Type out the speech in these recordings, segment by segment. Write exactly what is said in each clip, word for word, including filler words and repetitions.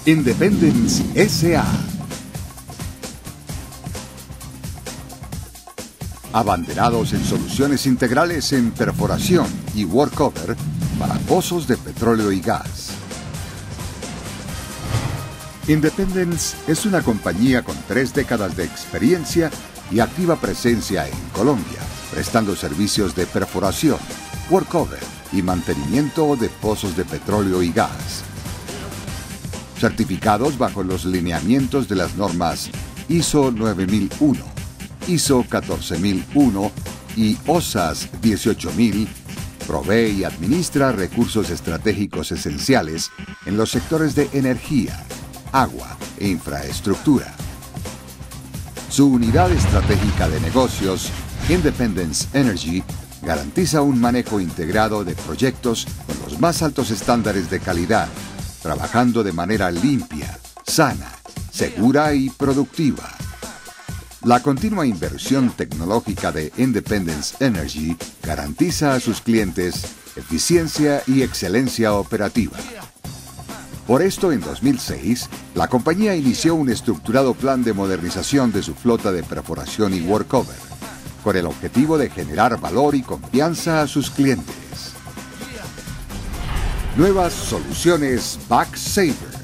Independence S A Abanderados en soluciones integrales en perforación y workover para pozos de petróleo y gas. Independence es una compañía con tres décadas de experiencia y activa presencia en Colombia, prestando servicios de perforación, workover y mantenimiento de pozos de petróleo y gas. Certificados bajo los lineamientos de las normas I S O nueve mil uno, I S O catorce mil uno y O S A S dieciocho mil, provee y administra recursos estratégicos esenciales en los sectores de energía, agua e infraestructura. Su unidad estratégica de negocios, Independence Energy, garantiza un manejo integrado de proyectos con los más altos estándares de calidad, trabajando de manera limpia, sana, segura y productiva. La continua inversión tecnológica de Independence Energy garantiza a sus clientes eficiencia y excelencia operativa. Por esto, en dos mil seis, la compañía inició un estructurado plan de modernización de su flota de perforación y workover, con el objetivo de generar valor y confianza a sus clientes. Nuevas soluciones Backsaver.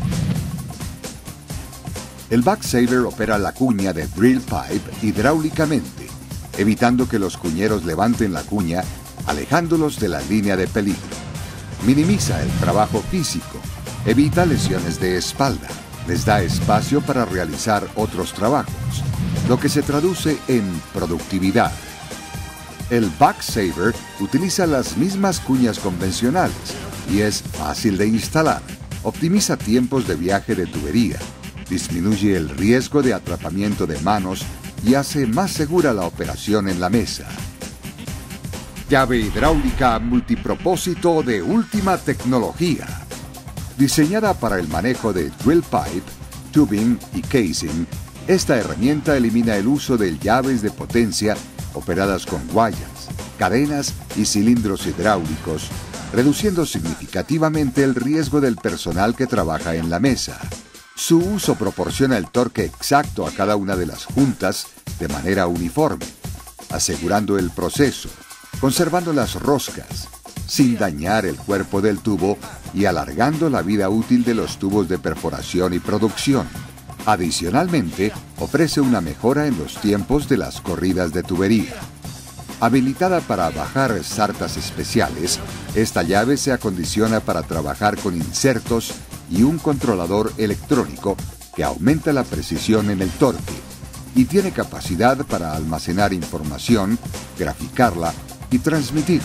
El Backsaver opera la cuña de drill pipe hidráulicamente, evitando que los cuñeros levanten la cuña, alejándolos de la línea de peligro. Minimiza el trabajo físico, evita lesiones de espalda, les da espacio para realizar otros trabajos, lo que se traduce en productividad. El Backsaver utiliza las mismas cuñas convencionales y es fácil de instalar, optimiza tiempos de viaje de tubería, disminuye el riesgo de atrapamiento de manos y hace más segura la operación en la mesa. Llave hidráulica multipropósito de última tecnología. Diseñada para el manejo de drill pipe, tubing y casing, esta herramienta elimina el uso de llaves de potencia operadas con guayas, cadenas y cilindros hidráulicos, reduciendo significativamente el riesgo del personal que trabaja en la mesa. Su uso proporciona el torque exacto a cada una de las juntas de manera uniforme, asegurando el proceso, conservando las roscas, sin dañar el cuerpo del tubo y alargando la vida útil de los tubos de perforación y producción. Adicionalmente, ofrece una mejora en los tiempos de las corridas de tubería. Habilitada para bajar sartas especiales, esta llave se acondiciona para trabajar con insertos y un controlador electrónico que aumenta la precisión en el torque y tiene capacidad para almacenar información, graficarla y transmitirla.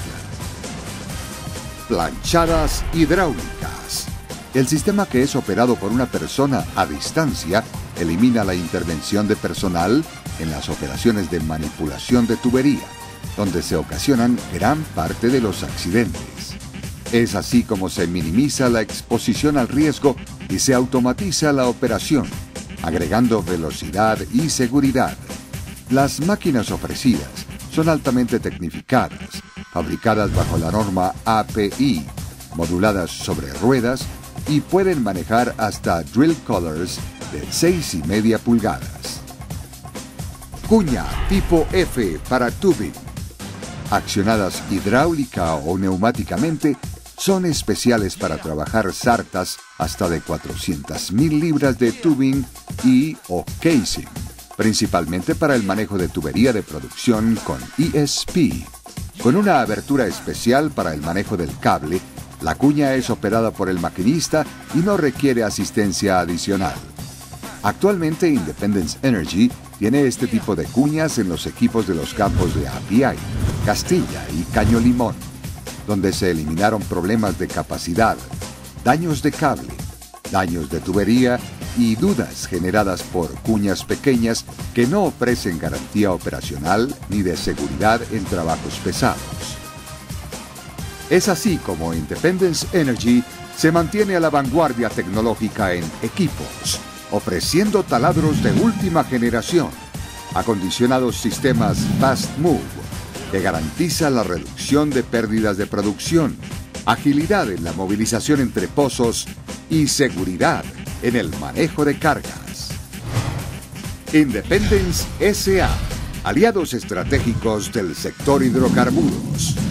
Planchadas hidráulicas. El sistema, que es operado por una persona a distancia, elimina la intervención de personal en las operaciones de manipulación de tubería, donde se ocasionan gran parte de los accidentes. Es así como se minimiza la exposición al riesgo y se automatiza la operación, agregando velocidad y seguridad. Las máquinas ofrecidas son altamente tecnificadas, fabricadas bajo la norma A P I, moduladas sobre ruedas y pueden manejar hasta drill collars de seis y media pulgadas. Cuña tipo F para tubing. Accionadas hidráulica o neumáticamente, son especiales para trabajar sartas hasta de cuatrocientas mil libras de tubing y o casing, principalmente para el manejo de tubería de producción con E S P. Con una abertura especial para el manejo del cable, la cuña es operada por el maquinista y no requiere asistencia adicional. Actualmente, Independence Energy tiene este tipo de cuñas en los equipos de los campos de Apiay, Castilla y Caño Limón, donde se eliminaron problemas de capacidad, daños de cable, daños de tubería y dudas generadas por cuñas pequeñas que no ofrecen garantía operacional ni de seguridad en trabajos pesados. Es así como Independence Energy se mantiene a la vanguardia tecnológica en equipos, ofreciendo taladros de última generación, acondicionados sistemas Fast Move, que garantiza la reducción de pérdidas de producción, agilidad en la movilización entre pozos y seguridad en el manejo de cargas. Independence S A, aliados estratégicos del sector hidrocarburos.